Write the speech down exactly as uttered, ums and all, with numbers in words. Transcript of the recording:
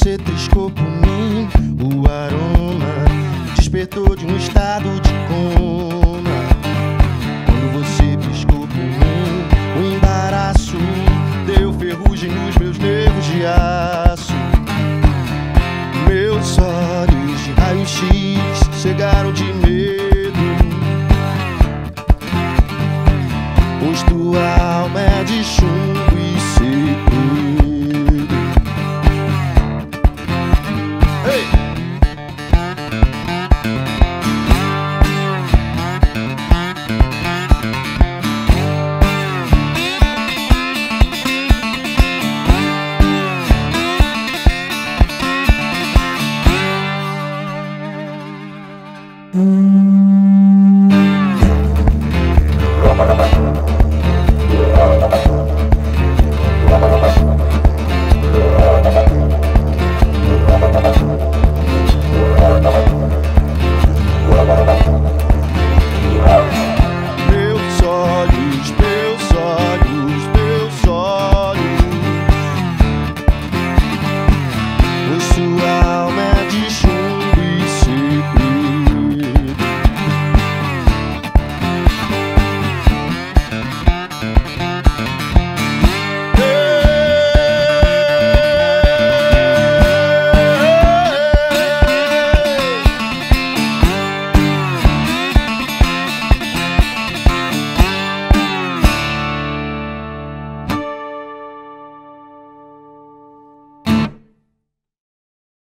você triscou por mim, o aroma despertou de um estado de coma. Quando você piscou por mim, o embaraço deu ferrugem nos meus nervos de aço. Meus olhos de raio-x cegaram de medo, pois tua alma é de chumbo e segredo. Hey! Hum.